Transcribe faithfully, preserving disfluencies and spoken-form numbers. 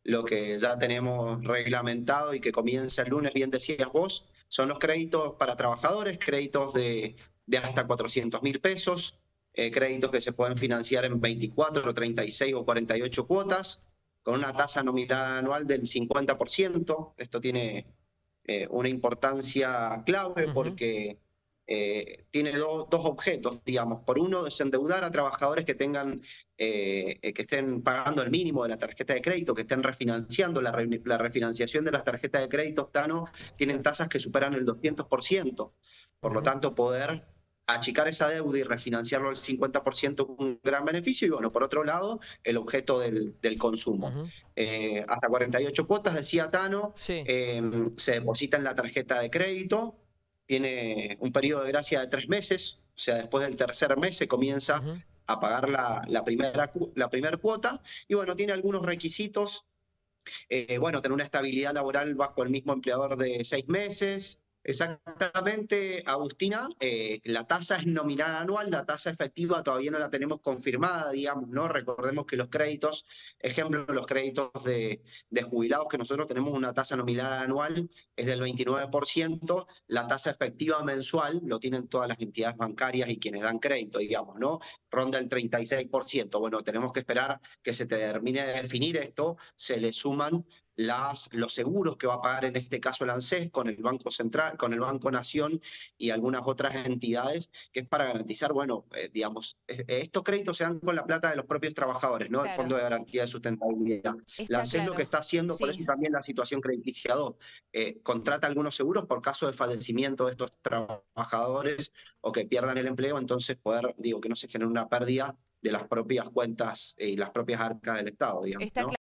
lo que ya tenemos reglamentado y que comienza el lunes, bien decías vos, son los créditos para trabajadores, créditos de, de hasta cuatrocientos mil pesos, eh, créditos que se pueden financiar en veinticuatro, treinta y seis o cuarenta y ocho cuotas, con una tasa nominal anual del cincuenta por ciento. Esto tiene eh, una importancia clave Ujú. porque eh, tiene do, dos objetos, digamos. Por uno, desendeudar a trabajadores que tengan, eh, eh, que estén pagando el mínimo de la tarjeta de crédito, que estén refinanciando. La, re, la refinanciación de las tarjetas de crédito, Tano, tienen Claro. tasas que superan el doscientos por ciento. Por lo Ujú. tanto, poder achicar esa deuda y refinanciarlo al cincuenta por ciento es un gran beneficio. Y bueno, por otro lado, el objeto del, del consumo. Ujú. Eh, hasta cuarenta y ocho cuotas, decía Tano, Sí. eh, se deposita en la tarjeta de crédito, tiene un periodo de gracia de tres meses, o sea, después del tercer mes se comienza Ujú. a pagar la, la, primera, la primera cuota, y bueno, tiene algunos requisitos, eh, bueno, tener una estabilidad laboral bajo el mismo empleador de seis meses. Exactamente, Agustina, eh, la tasa es nominal anual, la tasa efectiva todavía no la tenemos confirmada, digamos, ¿no? Recordemos que los créditos, ejemplo, los créditos de, de jubilados, que nosotros tenemos una tasa nominal anual, es del veintinueve por ciento, la tasa efectiva mensual, lo tienen todas las entidades bancarias y quienes dan crédito, digamos, ¿no? Ronda el treinta y seis por ciento. Bueno, tenemos que esperar que se termine de definir esto, se le suman las, los seguros que va a pagar en este caso el ANSES con el Banco Central, con el Banco Nación y algunas otras entidades, que es para garantizar, bueno, eh, digamos, eh, estos créditos se dan con la plata de los propios trabajadores, ¿no? El Claro. Fondo de Garantía de Sustentabilidad. El Está ANSES lo que claro. está haciendo, por Sí. eso también la situación crediticia dos, eh, contrata algunos seguros por caso de fallecimiento de estos trabajadores o que pierdan el empleo, entonces poder, digo, que no se genere una pérdida de las propias cuentas y las propias arcas del Estado, digamos, Está ¿no?